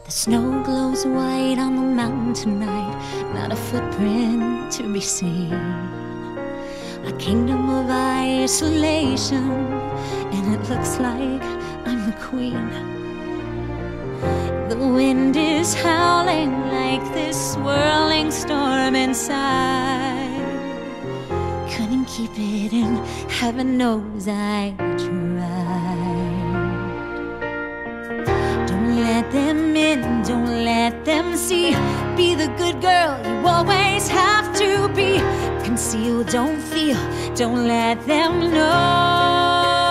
The snow glows white on the mountain tonight, not a footprint to be seen. A kingdom of isolation, and it looks like I'm the queen. The wind is howling like this swirling storm inside. Couldn't keep it in, heaven knows I tried. Don't let them in, don't let them see. Be the good girl you always have to be. Conceal, don't feel, don't let them know.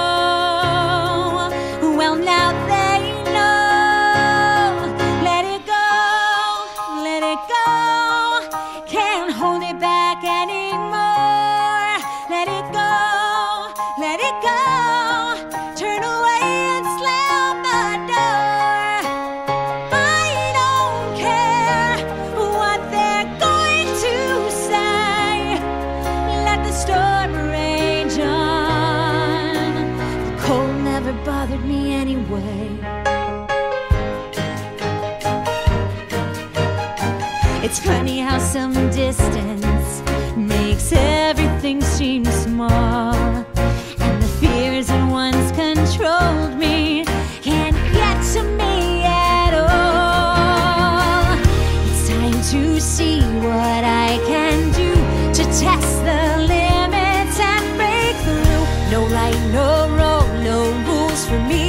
Well, now they know. Let it go, let it go. Can't hold it back anymore. Let it go, let it go. Turn away and slam the door. I don't care what they're going to say. Let the storm rage on. The cold never bothered me anyway. It's funny how some distance makes everything seem small, and the fears that once controlled me can't get to me at all. It's time to see what I can do to test the limits and break through. No right, no wrong, no rules for me.